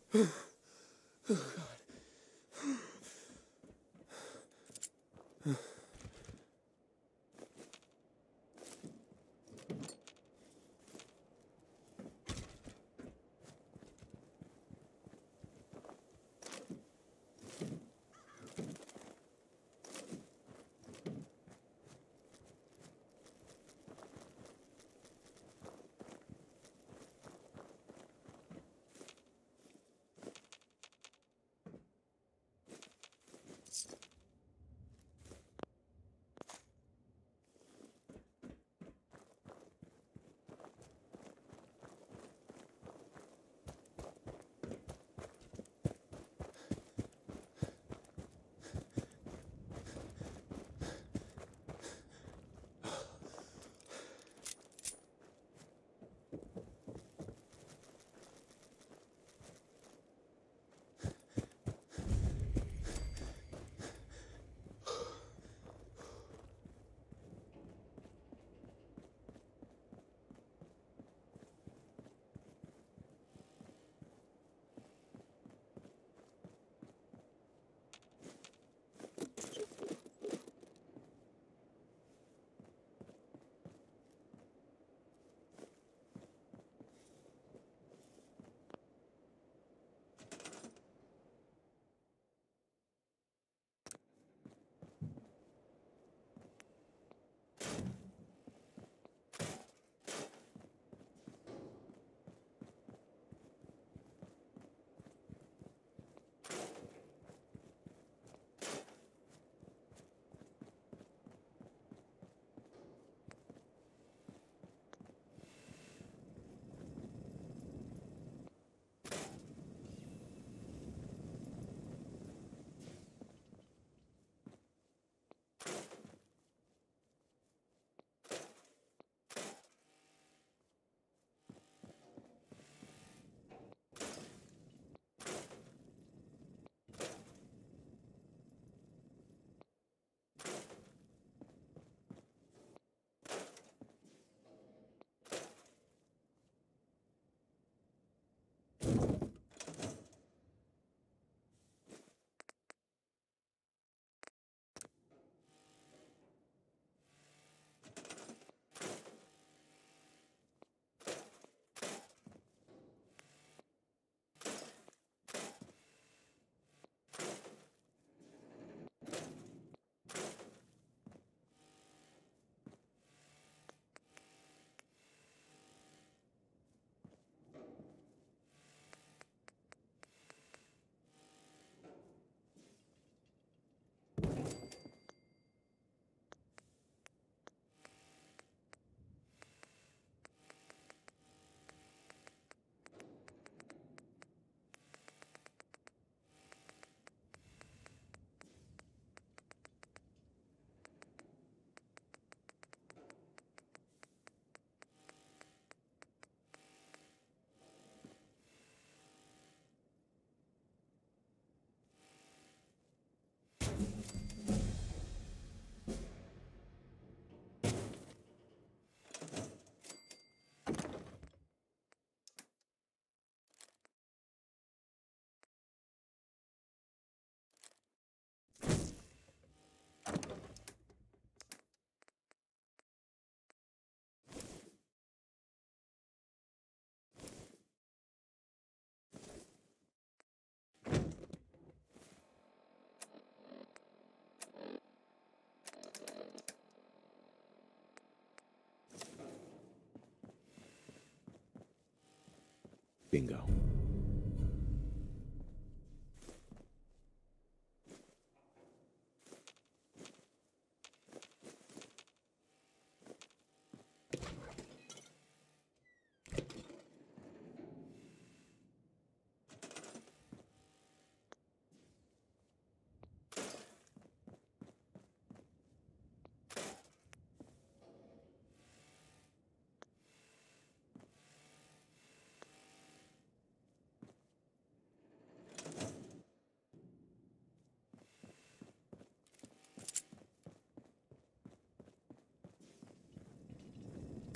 Bingo.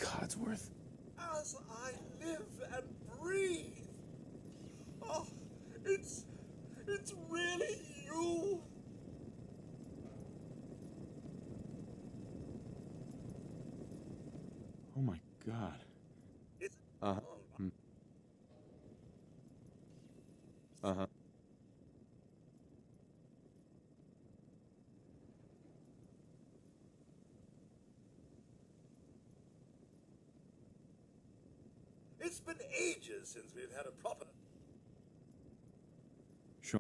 Codsworth. As I live and breathe. Oh, It's... it's really you! Oh my God. It's... Uh-huh. Uh-huh. It's been ages since we've had a proper... Sean.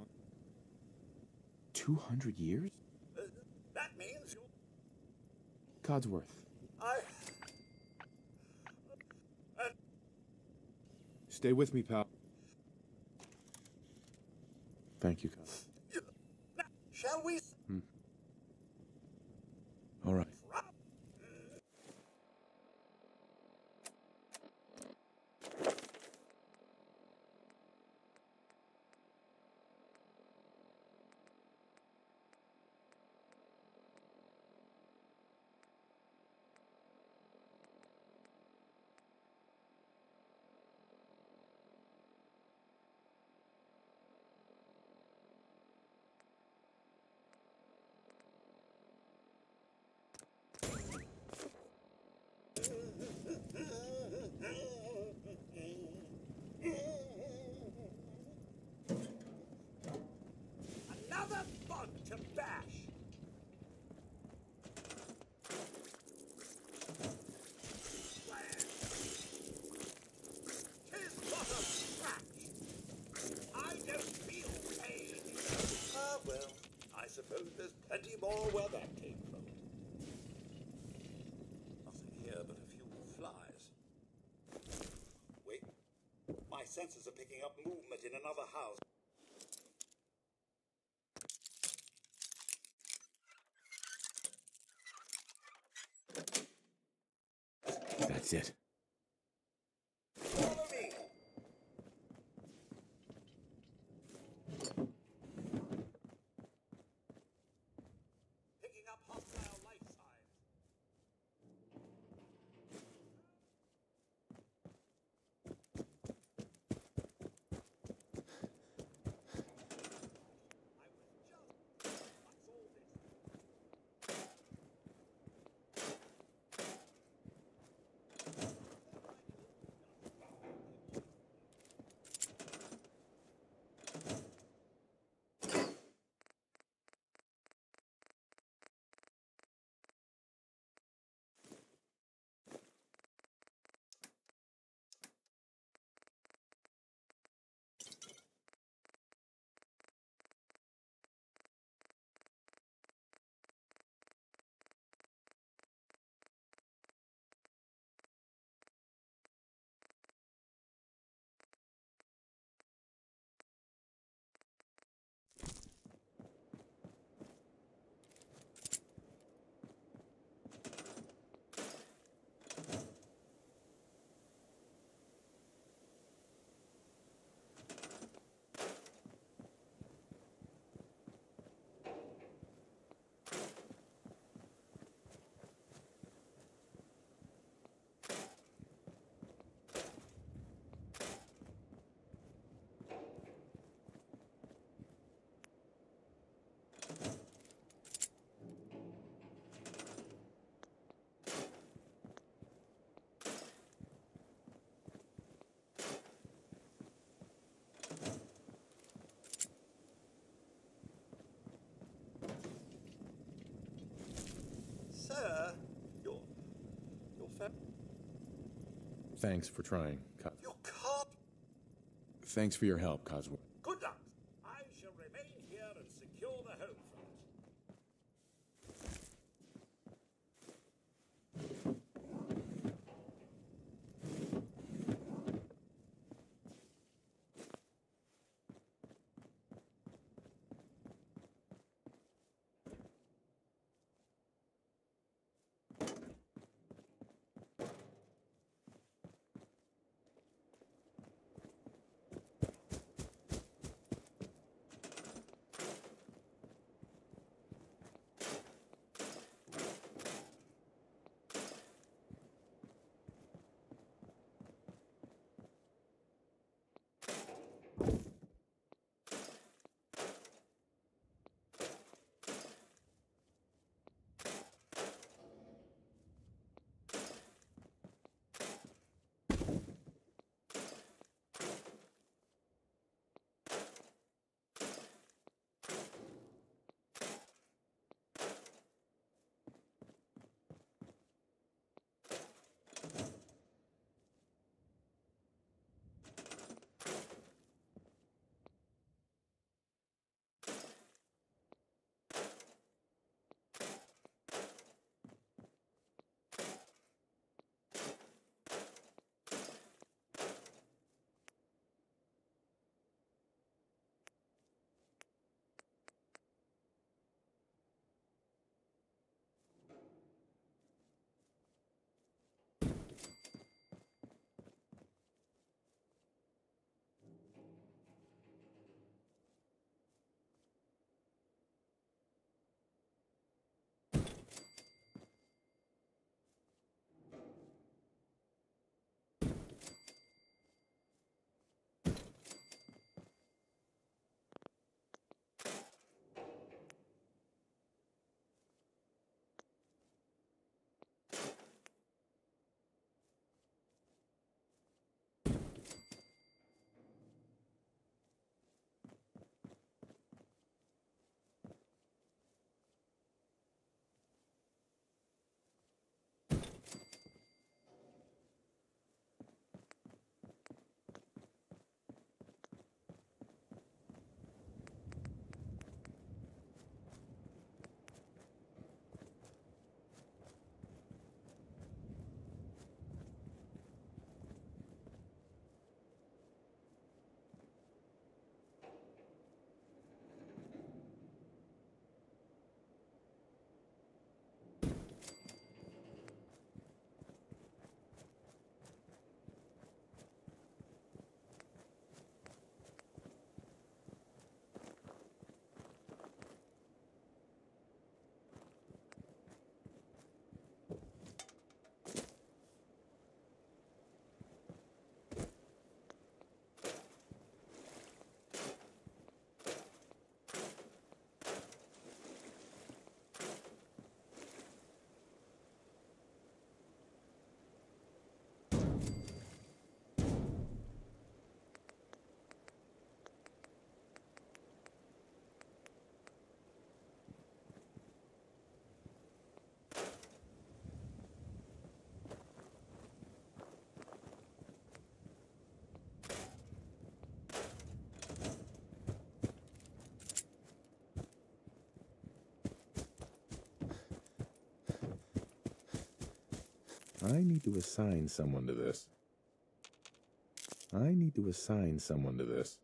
200 years? that means you... Codsworth. I... Stay with me, pal. Thank you, Cod. Now, shall we... All right. Another bug to bash! Tis but a scratch! I don't feel pain! Ah, well, I suppose there's plenty more where that came from. Nothing here but a few flies. Wait, my senses are picking up movement in another house. That's it. Follow me! Picking up hostile life signs. What's all this? Sir, your Thanks for trying, Cod. you can't. Thanks for your help, Codsworth. Good luck. I shall remain here and secure the home front. I need to assign someone to this. I need to assign someone to this.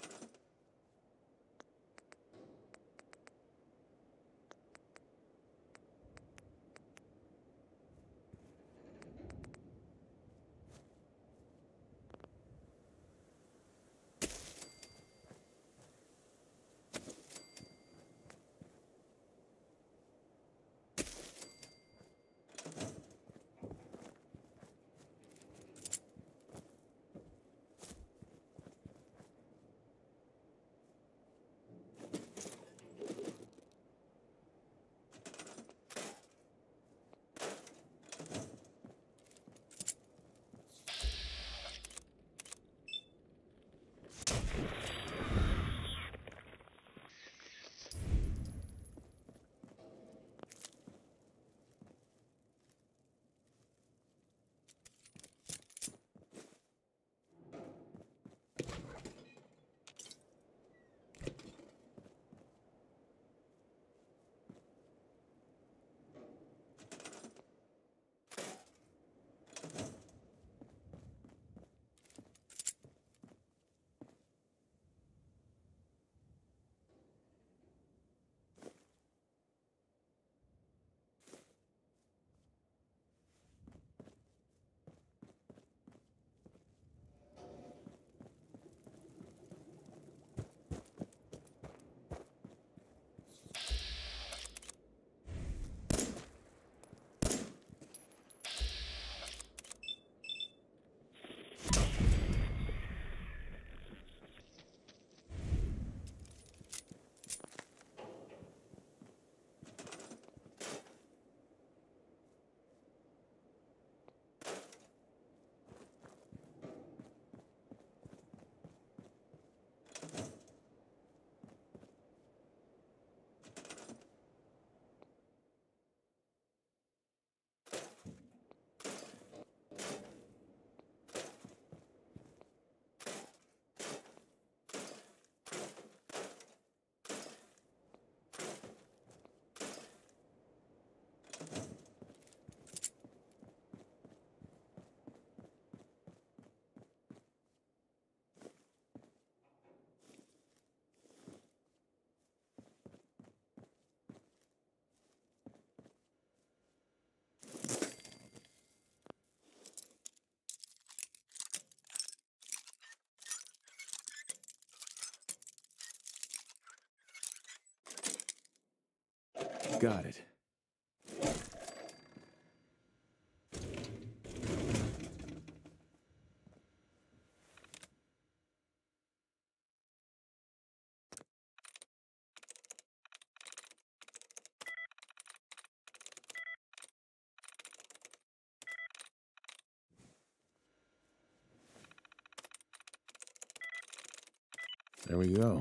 Got it. There we go.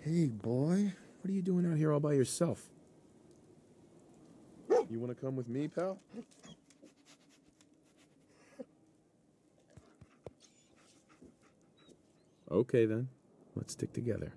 Hey, boy. What are you doing out here all by yourself? You want to come with me, pal? Okay, then. Let's stick together.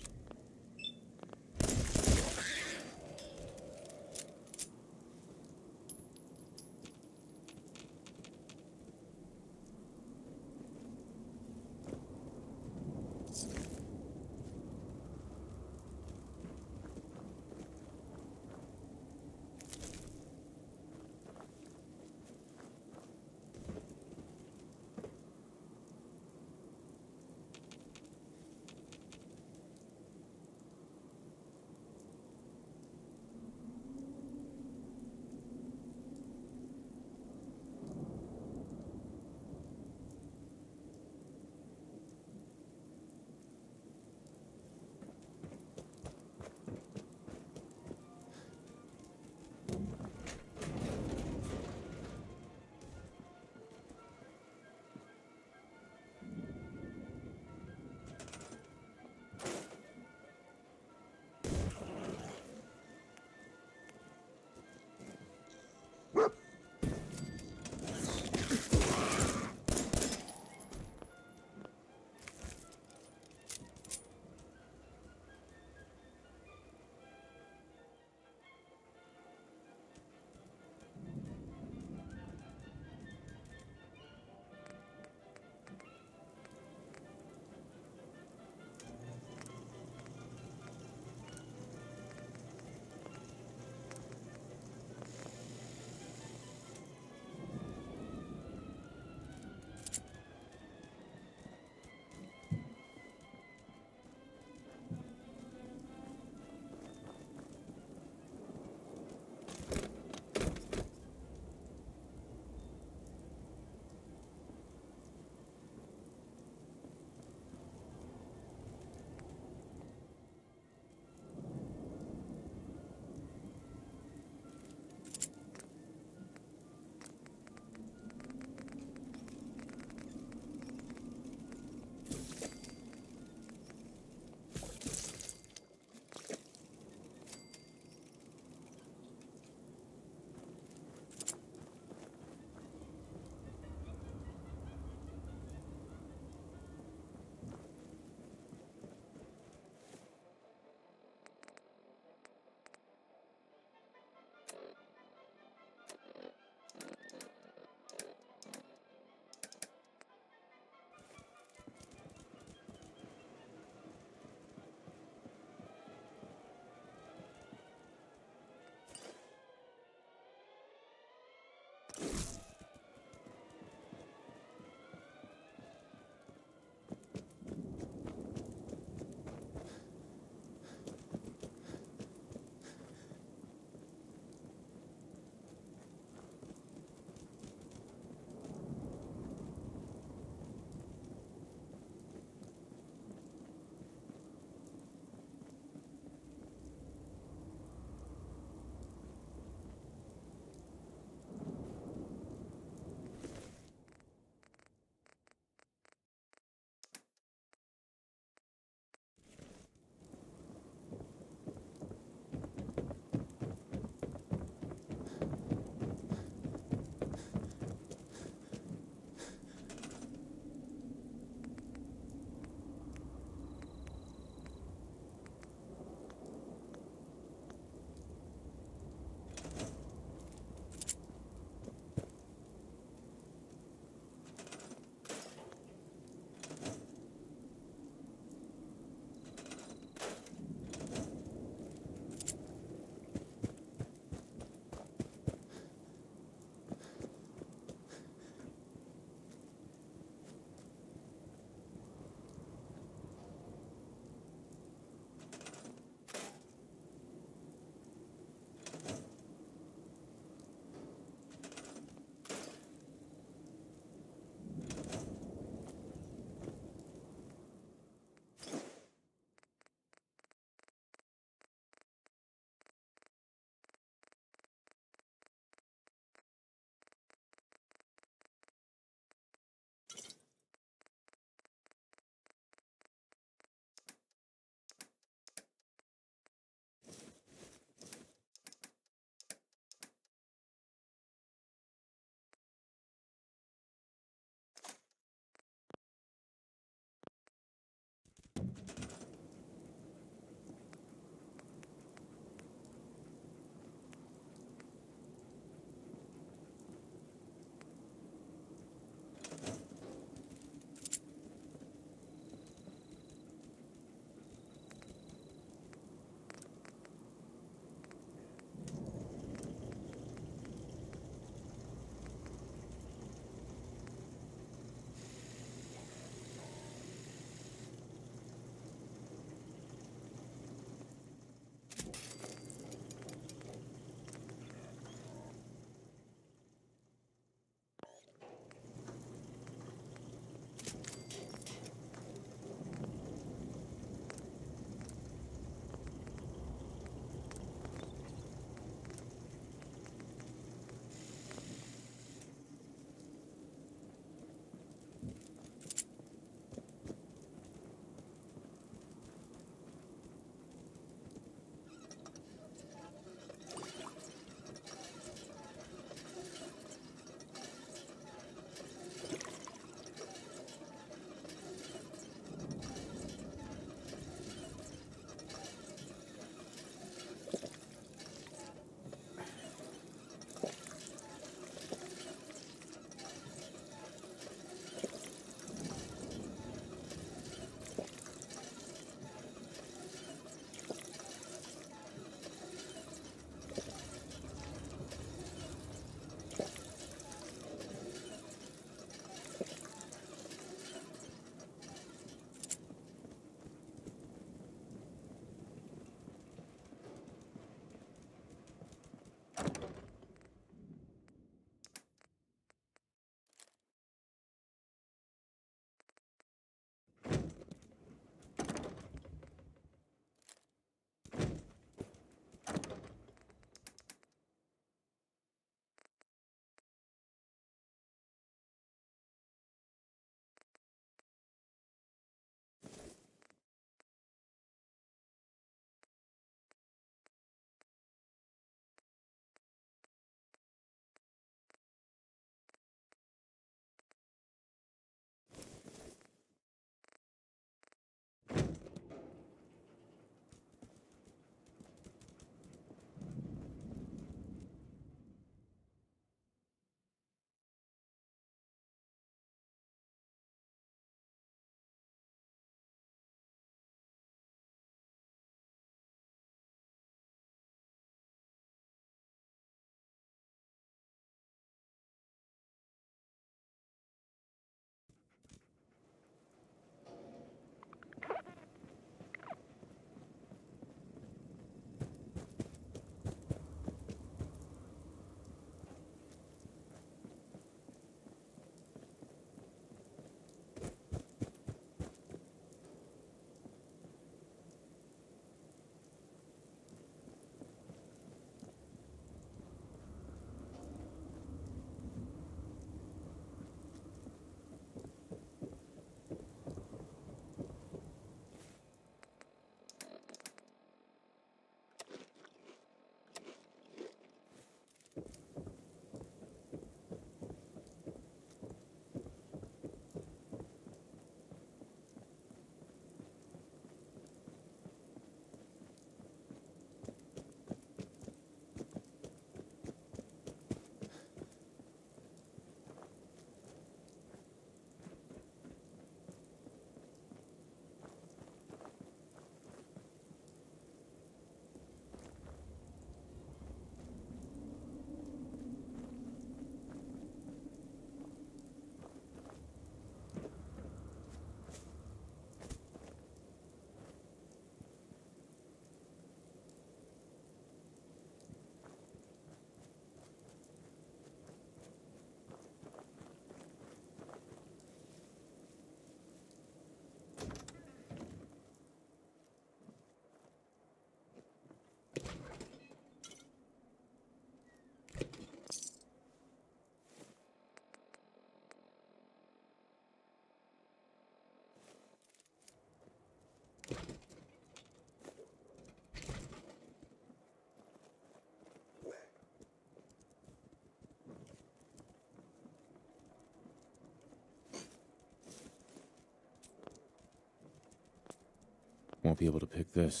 won't be able to pick this.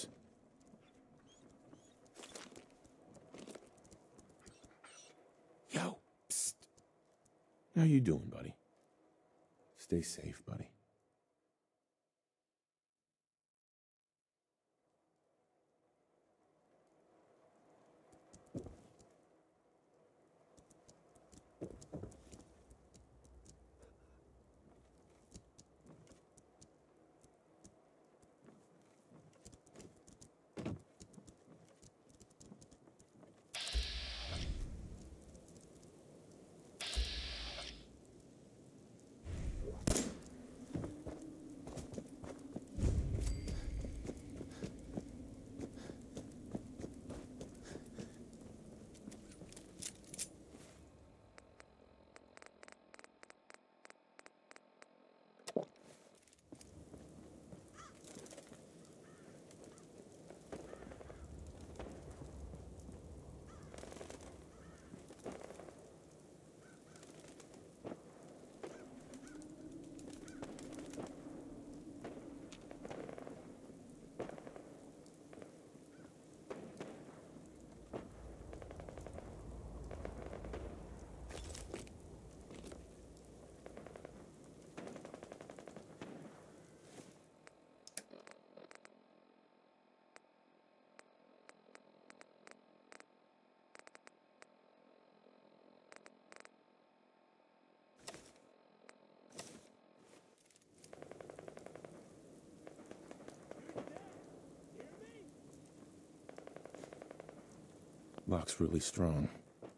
Yo, psst. How you doing, buddy? Stay safe, buddy. Lock's really strong.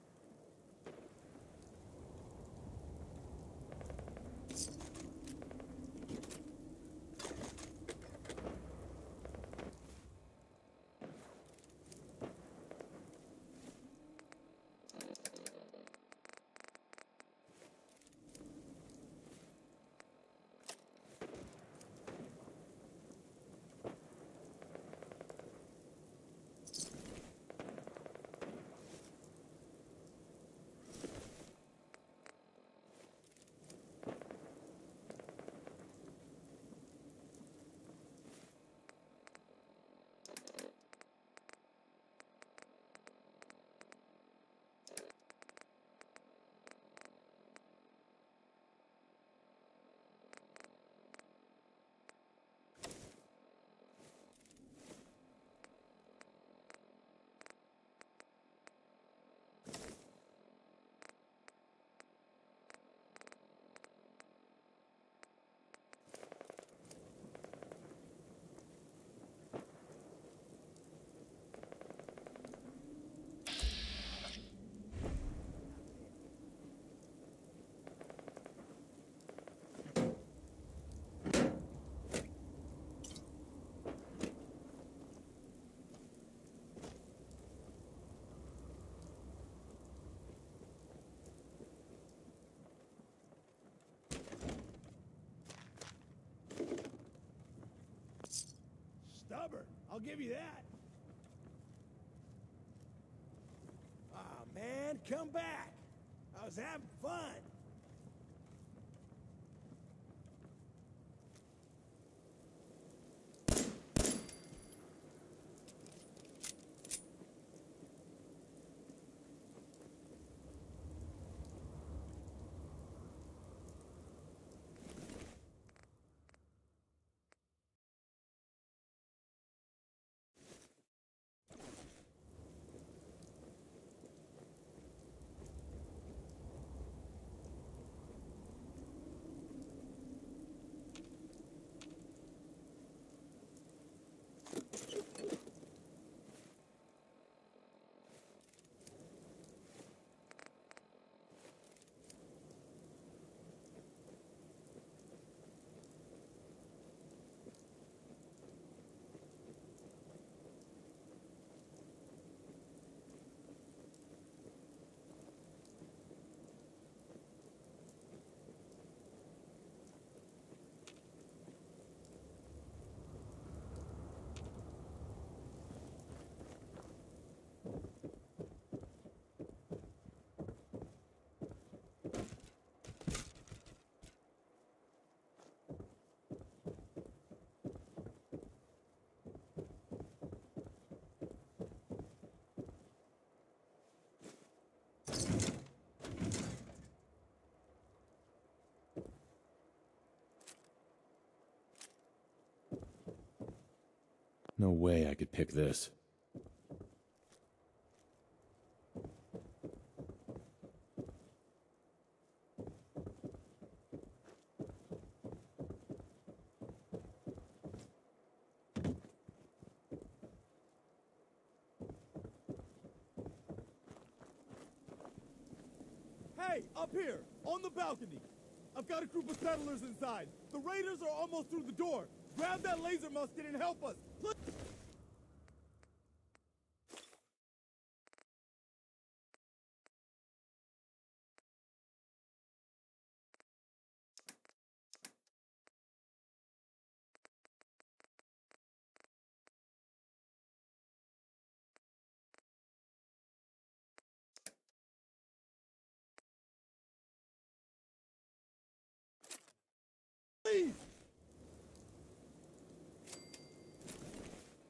Stubborn, I'll give you that. Aw, man, come back. I was having fun. No way I could pick this. Hey, up here, on the balcony. I've got a group of settlers inside. The raiders are almost through the door. Grab that laser musket and help us. Please.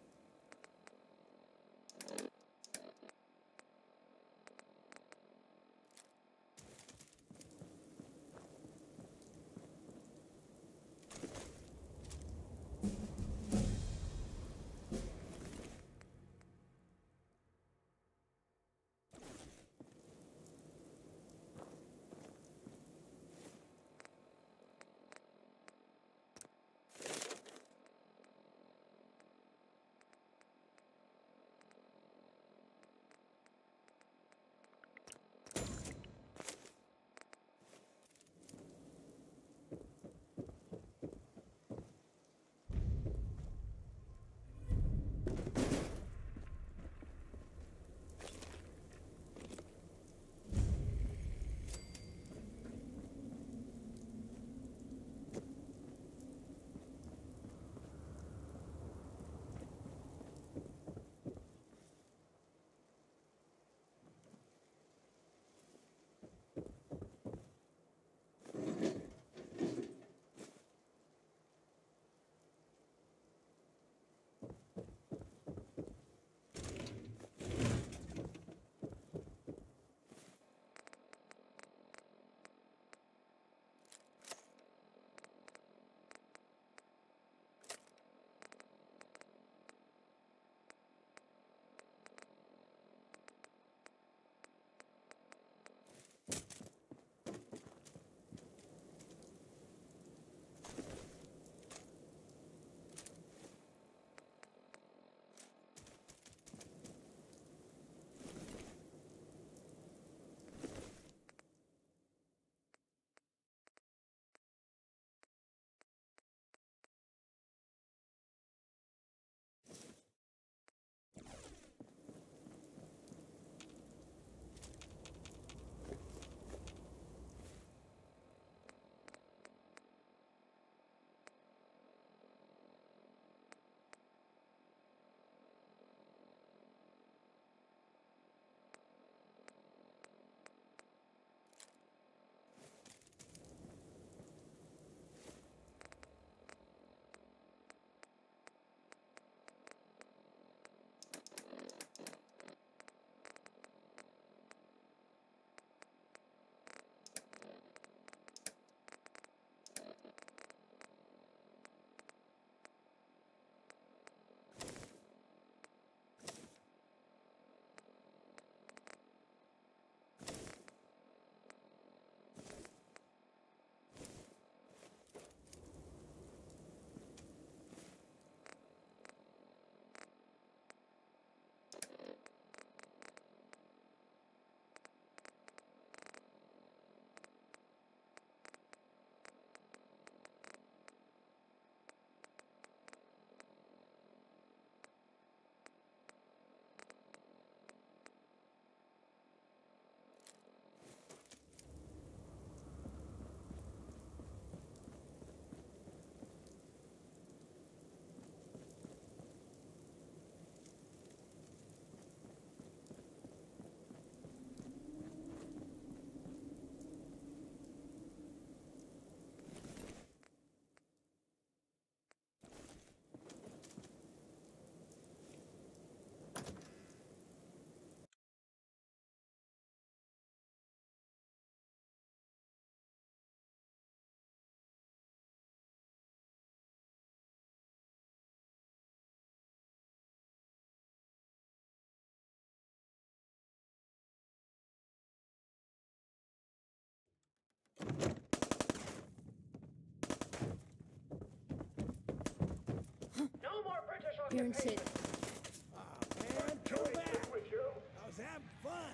No more British You're in occupation. city. Man, come back. With you. I was having fun.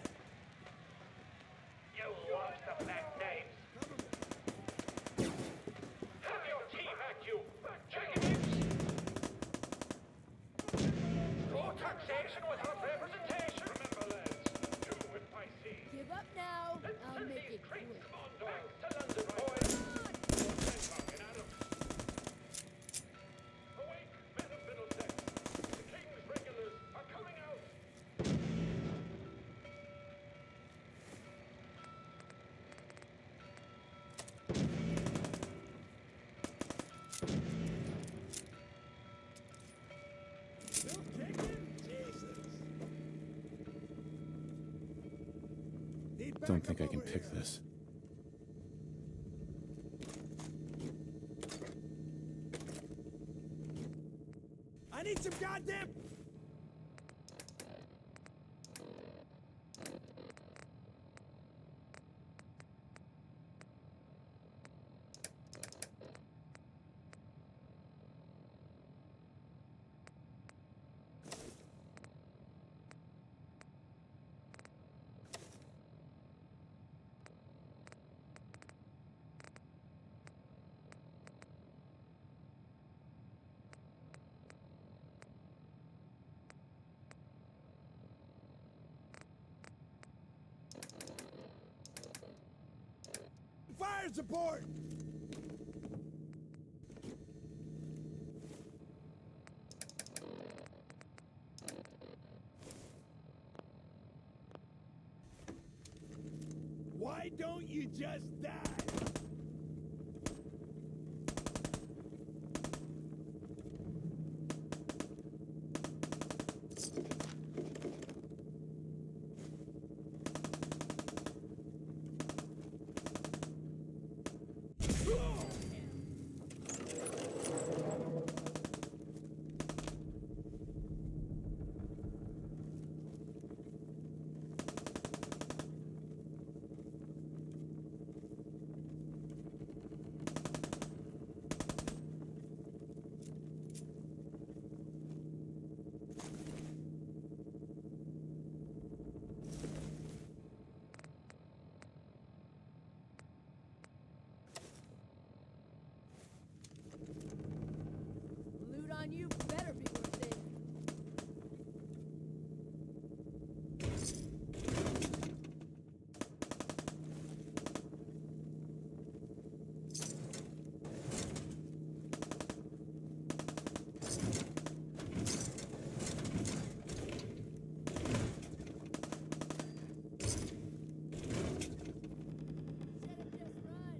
You want the back names. Have your tea back, you chicken. More taxation without representation. Remember, lads, do it by sea. Give up now. I'll Send make these it trains quick. back to London, boys. Awake, men of Middlesex. The King's regulars are coming out. Still kicking? Jesus. Need Don't backup think I can over pick here. this. I need some goddamn. Fire support! Why don't you just die? Loot on you better be worth it. Shut up, just run.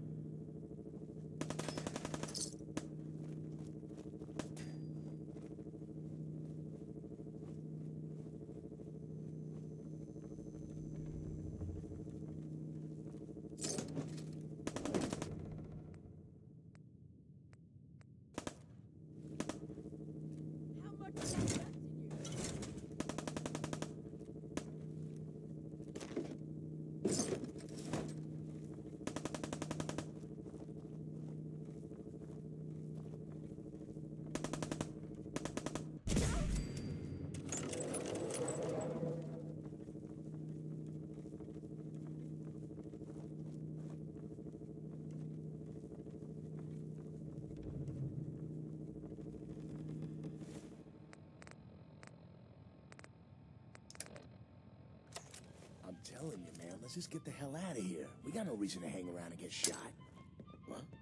How much is that left in you? I'm telling you, man, let's just get the hell out of here. We got no reason to hang around and get shot. What?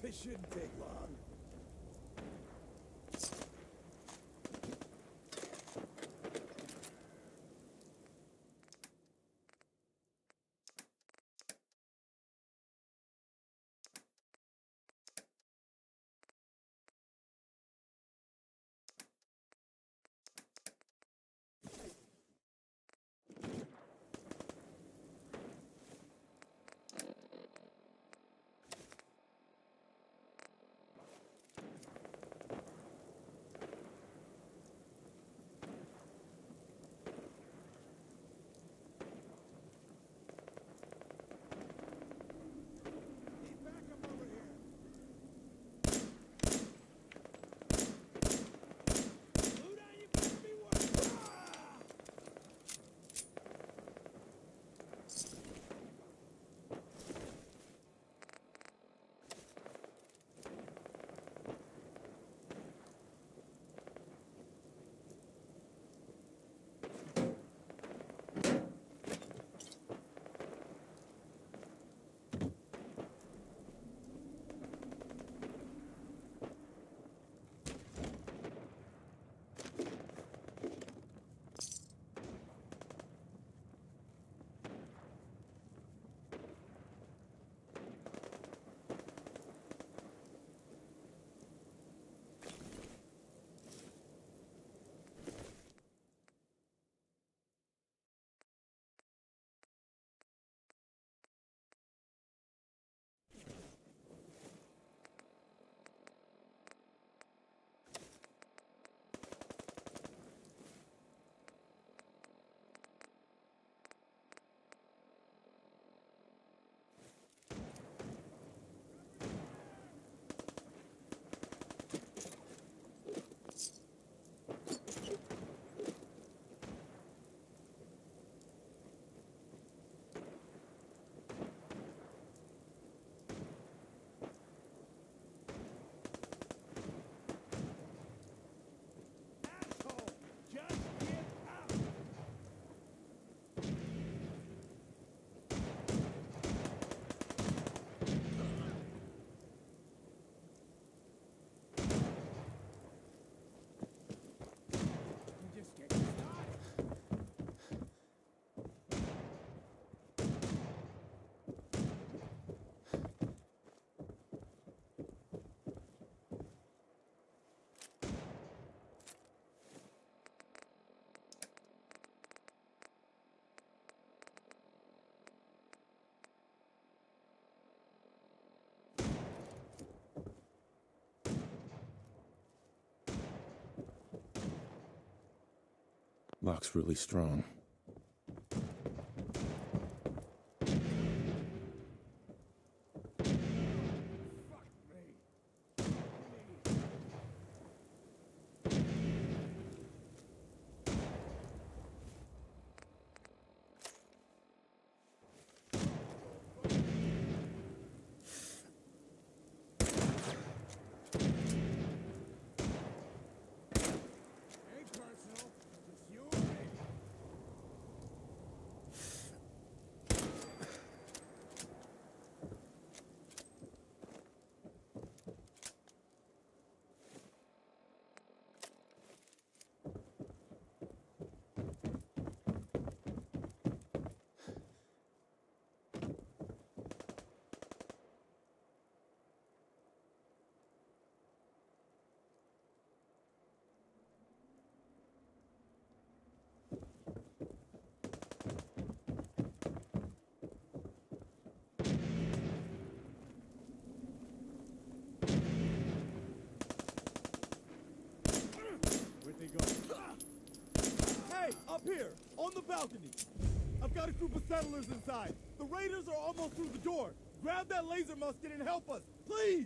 This shouldn't take long. Need backup over here. Luda, you better be working. Asshole! Just get out! I'm just getting started. Lock's really strong. Fuck me. Ain't personal. Just you and me. Where'd they go? Hey, up here, on the balcony. I've got a group of settlers inside. The raiders are almost through the door. Grab that laser musket and help us, please!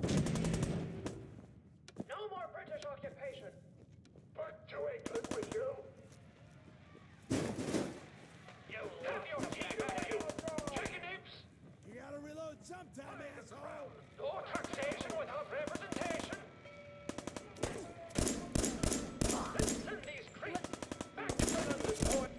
No more British occupation. Back to England with you. You have your teeth out, you chicken apes. You gotta reload sometime, asshole! No taxation without representation. Let's send these creeps back to London, boys.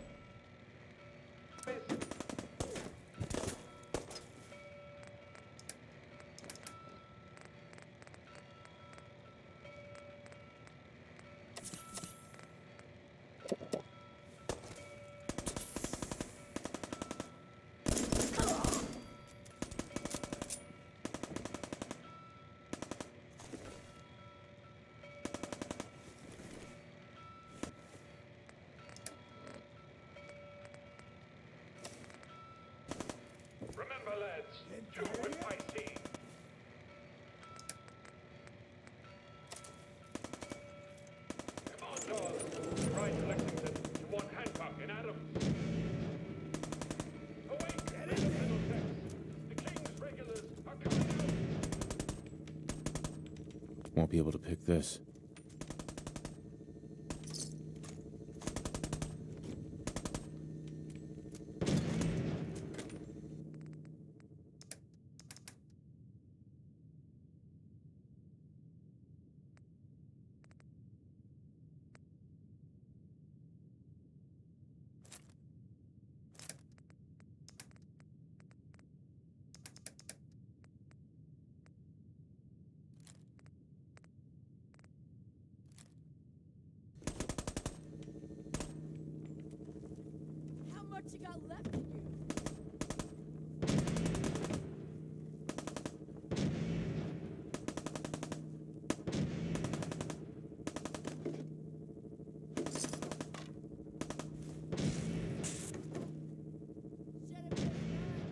Remember, lads, do it by sea. Come on, Dawes. Ride to Lexington. You want Hancock and Adams. Awake, Middlesex. The King's regulars are coming out. Won't be able to pick this. How much you got left in you? Shut up, just run.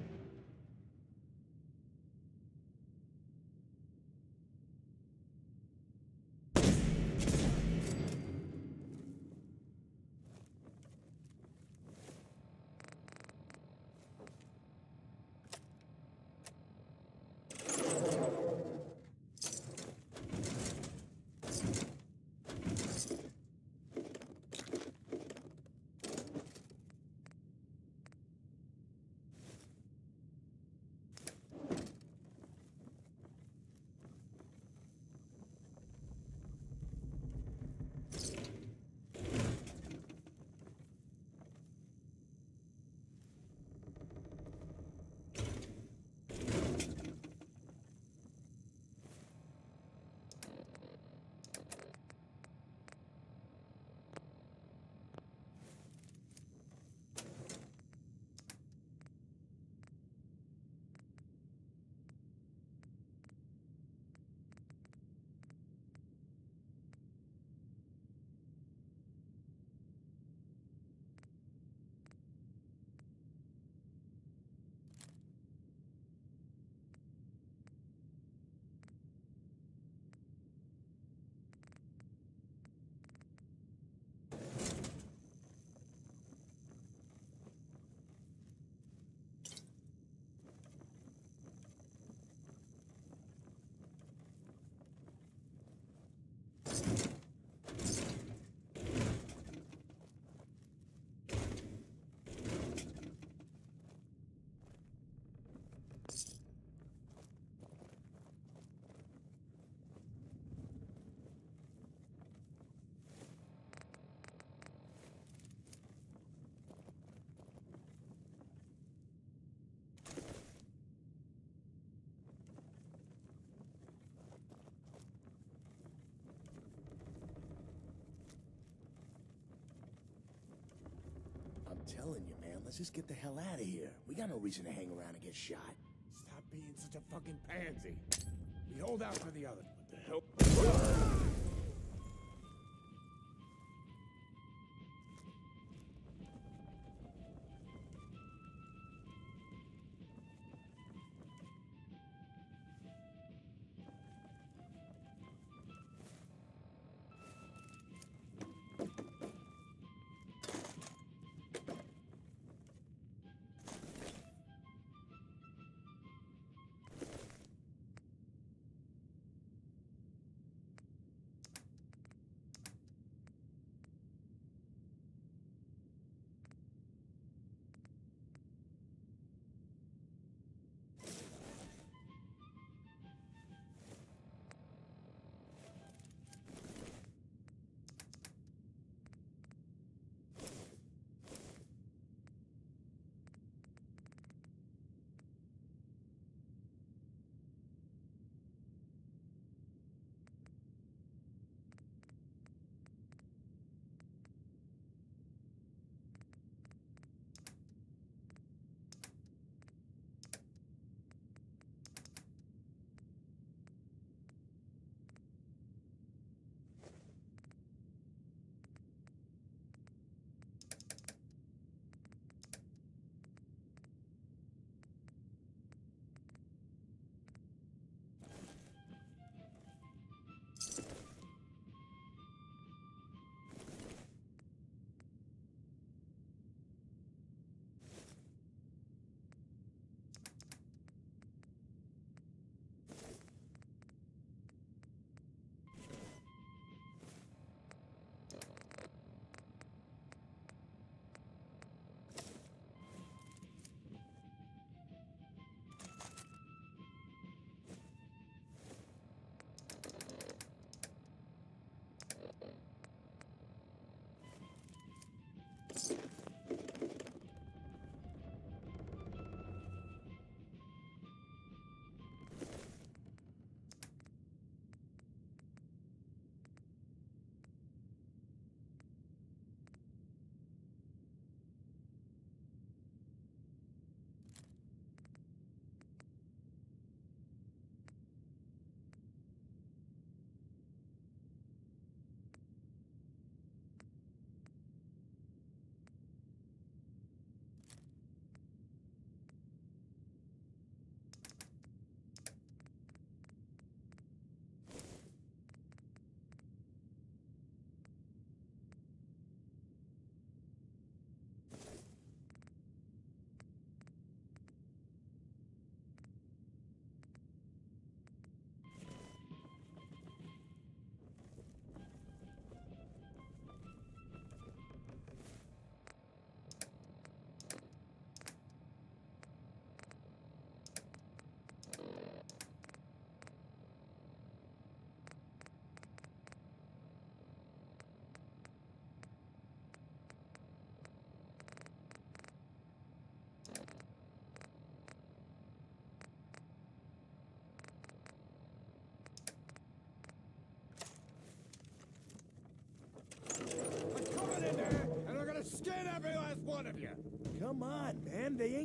I'm telling you, man, let's just get the hell out of here. We got no reason to hang around and get shot. Stop being such a fucking pansy. We hold out for the others. What the hell?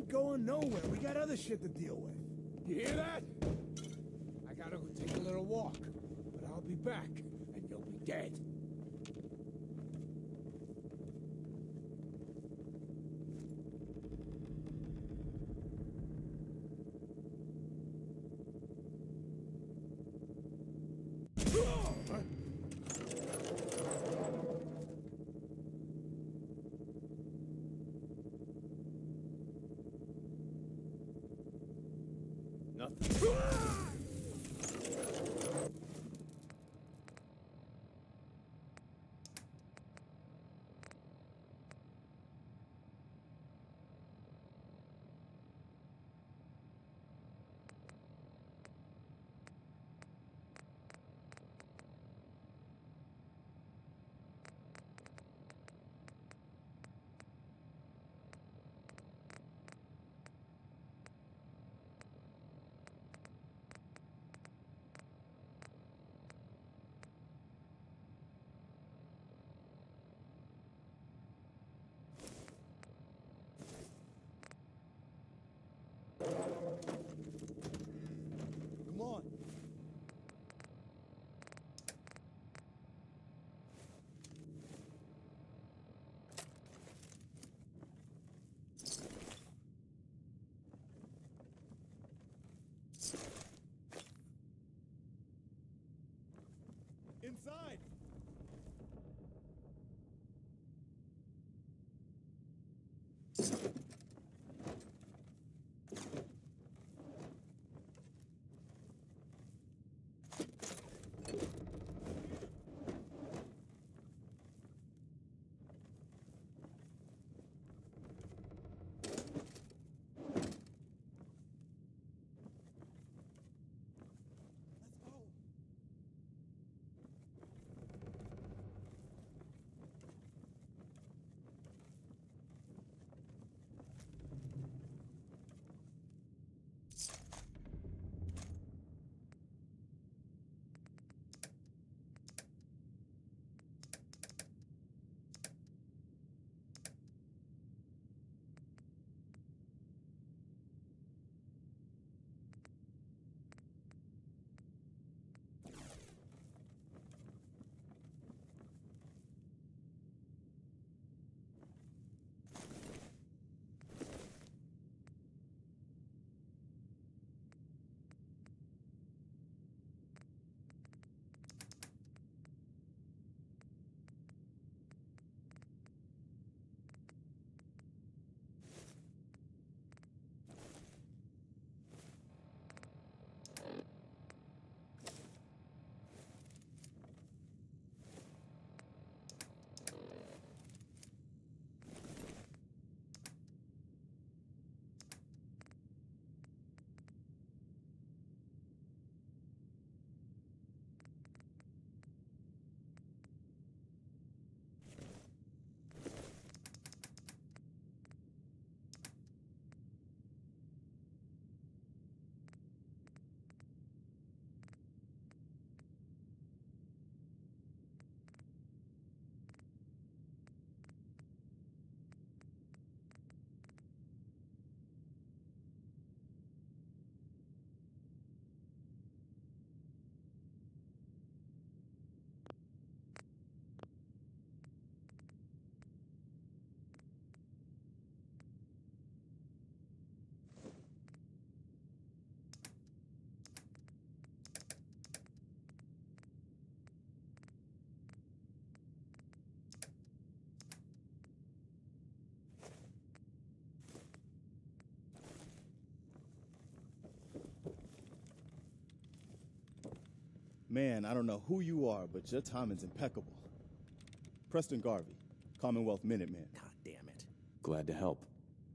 ain't going nowhere. We got other shit to deal with. You hear that? I gotta go take a little walk, but I'll be back, and you'll be dead. Come on. Inside. Let's go. Man, I don't know who you are, but your timing's impeccable. Preston Garvey, Commonwealth Minuteman. God damn it. Glad to help.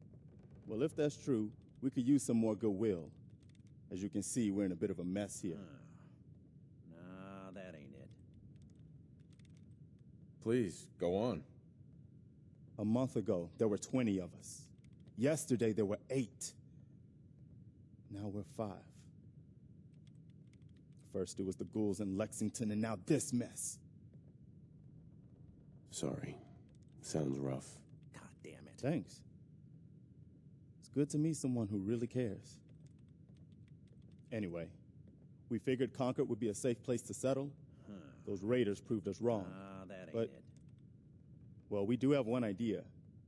Well, if that's true, we could use some more goodwill. As you can see, we're in a bit of a mess here. Nah, that ain't it. Please, go on. A month ago, there were 20 of us. Yesterday, there were 8. Now we're 5. First, it was the ghouls in Lexington, and now this mess. Sorry. Sounds rough. God damn it. Thanks. It's good to meet someone who really cares. Anyway, we figured Concord would be a safe place to settle. Those raiders proved us wrong. Ah, that ain't But- it. Well, we do have one idea.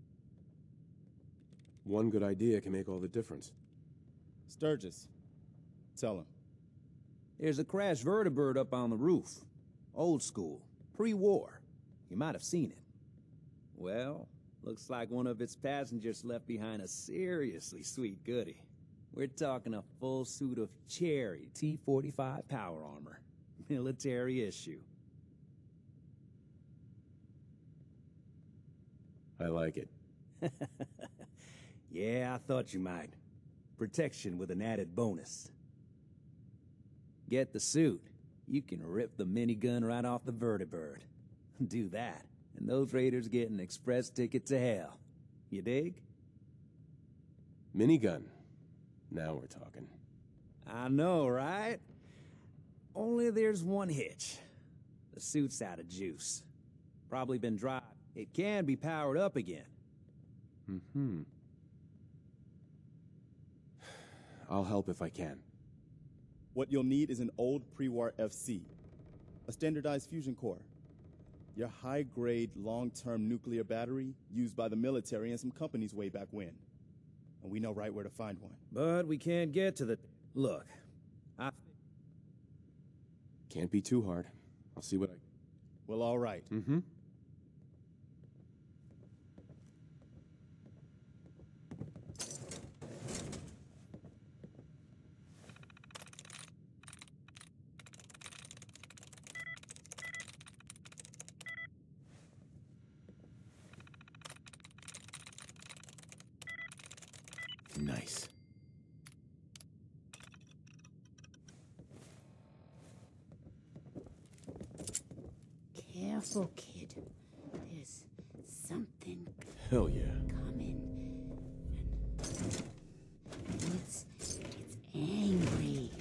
One good idea can make all the difference. Sturgis, tell him. There's a crashed vertibird up on the roof. Old school. Pre-war. You might have seen it. Well, looks like one of its passengers left behind a seriously sweet goodie. We're talking a full suit of cherry T-45 power armor. Military issue. I like it. Yeah, I thought you might. Protection with an added bonus. Get the suit. You can rip the minigun right off the vertibird. Do that, and those raiders get an express ticket to hell. You dig? Minigun. Now we're talking. I know, right? Only there's one hitch. The suit's out of juice. Probably been dry. It can be powered up again. Mm-hmm. I'll help if I can. What you'll need is an old pre-war FC, a standardized fusion core, your high-grade, long-term nuclear battery used by the military and some companies way back when. And we know right where to find one. But we can't get to the... Look, Can't be too hard. I'll see what I... Well, all right. Mm-hmm. Nice. Careful, kid. There's something Hell yeah. coming. And it's angry.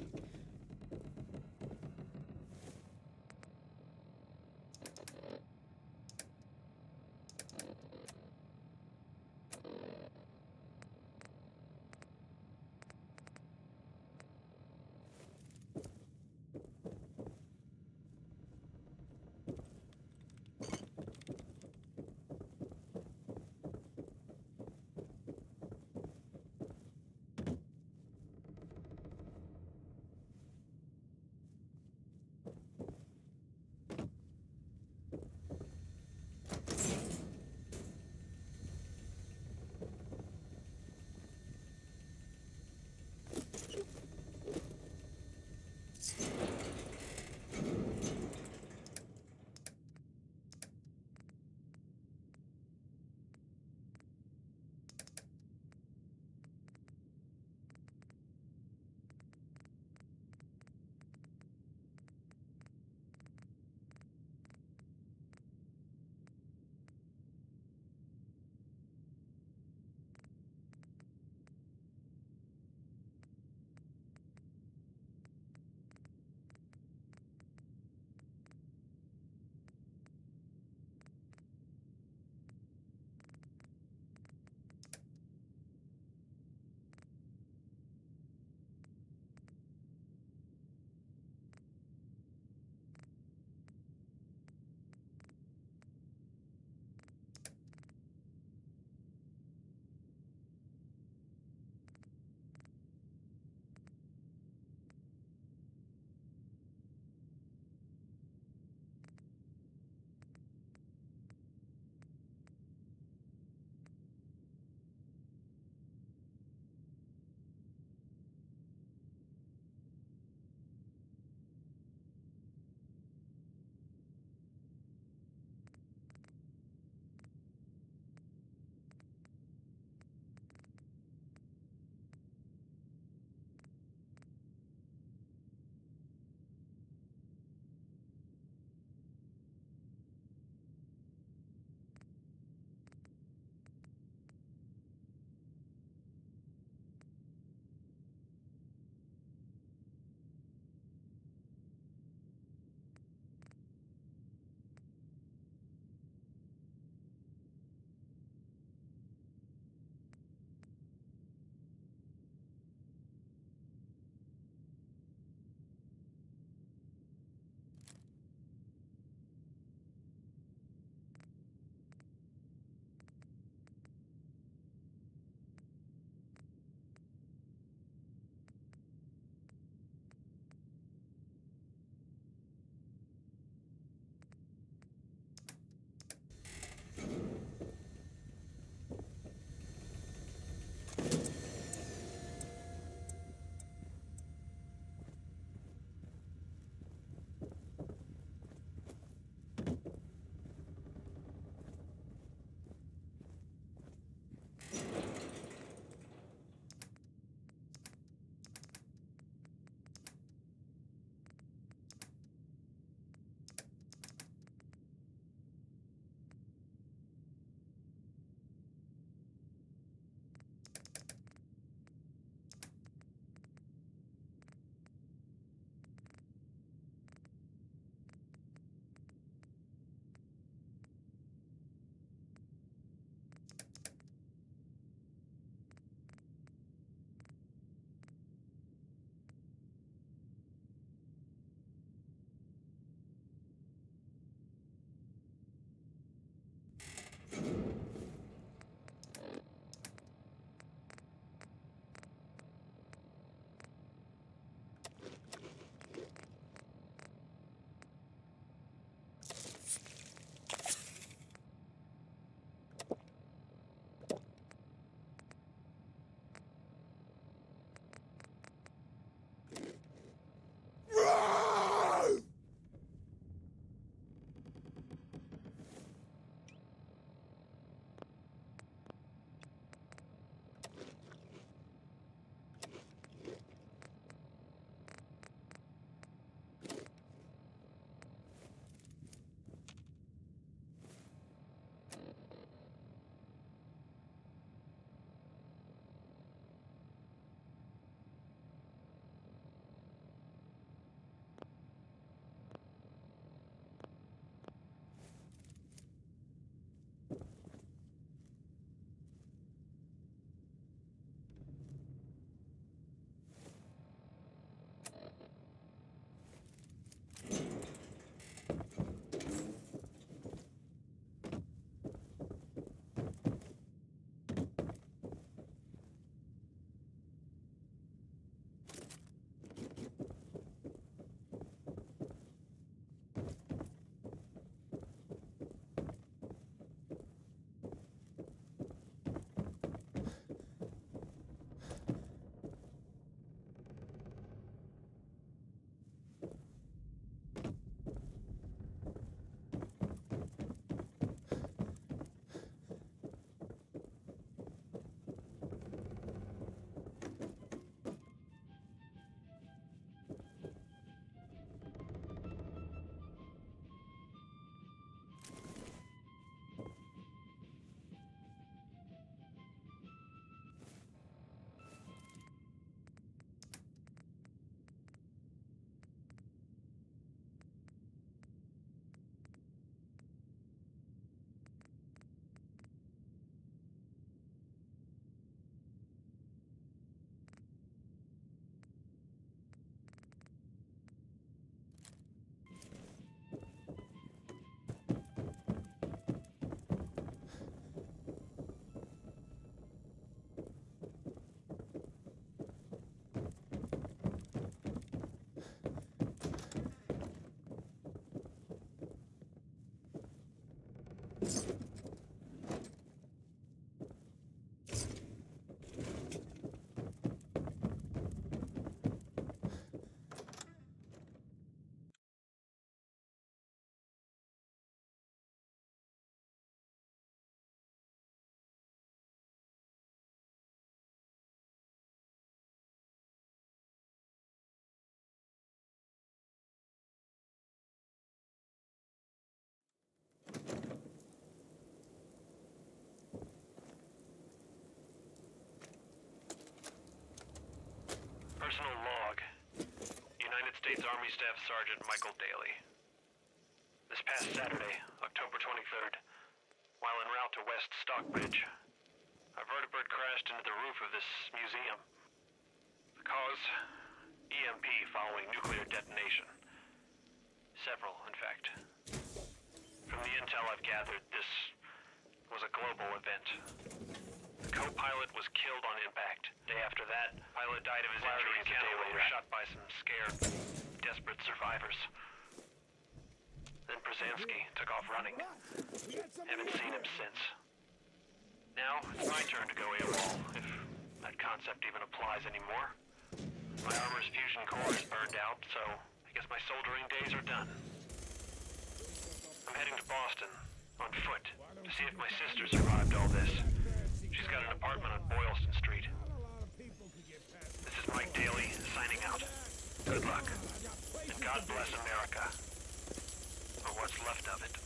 States Army Staff Sergeant Michael Daly. This past Saturday, October 23rd, while en route to West Stockbridge, a vertibird crashed into the roof of this museum. The cause? EMP following nuclear detonation. Several, in fact. From the intel I've gathered, this was a global event. The co-pilot was killed on impact. Day after that, pilot died of his injuries a day later, shot by some scared, desperate survivors. Then Brzezinski took off running. Haven't seen him since. Now, it's my turn to go AWOL, if that concept even applies anymore. My armor's fusion core is burned out, so I guess my soldering days are done. I'm heading to Boston, on foot, to see if my sister survived all this. She's got an apartment on Boylston Street. This is Mike Daly, signing out. Good luck. And God bless America. Or what's left of it.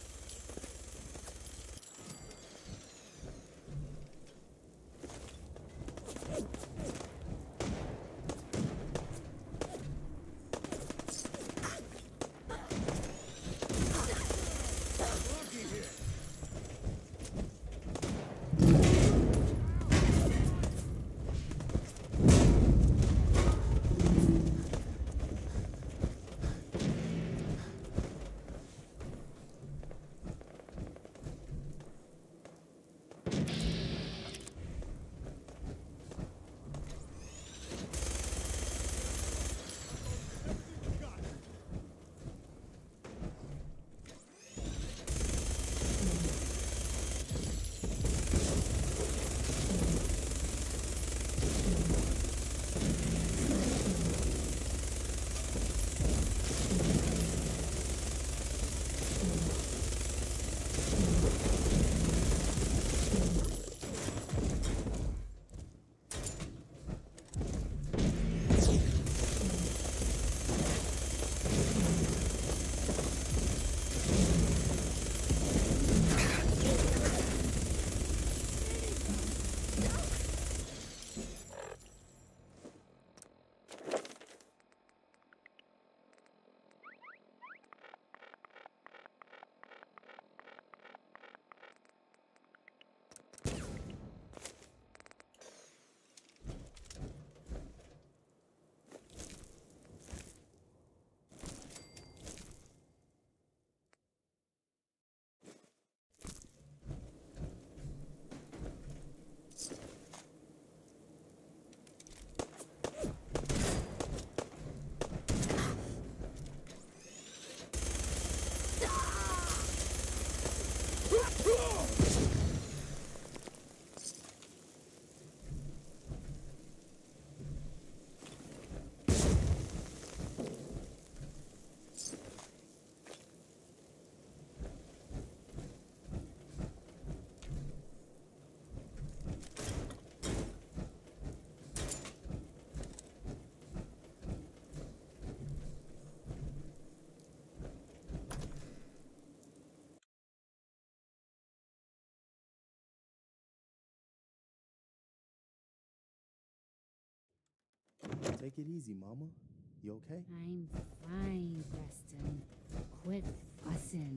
Take it easy, Mama. You okay? I'm fine, Preston. Quit fussing.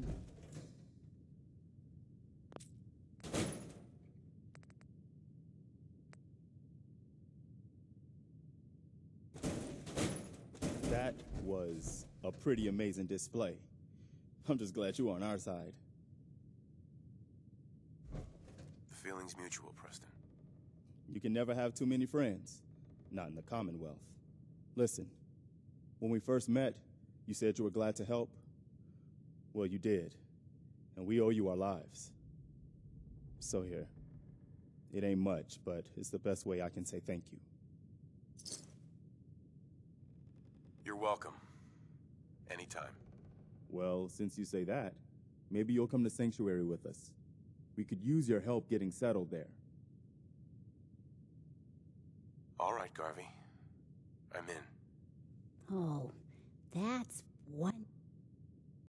That was a pretty amazing display. I'm just glad you're on our side. The feeling's mutual, Preston. You can never have too many friends. Not in the Commonwealth. Listen, when we first met, you said you were glad to help. Well, you did. And we owe you our lives. So here. It ain't much, but it's the best way I can say thank you. You're welcome. Anytime. Well, since you say that, maybe you'll come to Sanctuary with us. We could use your help getting settled there. All right, Garvey. I'm in.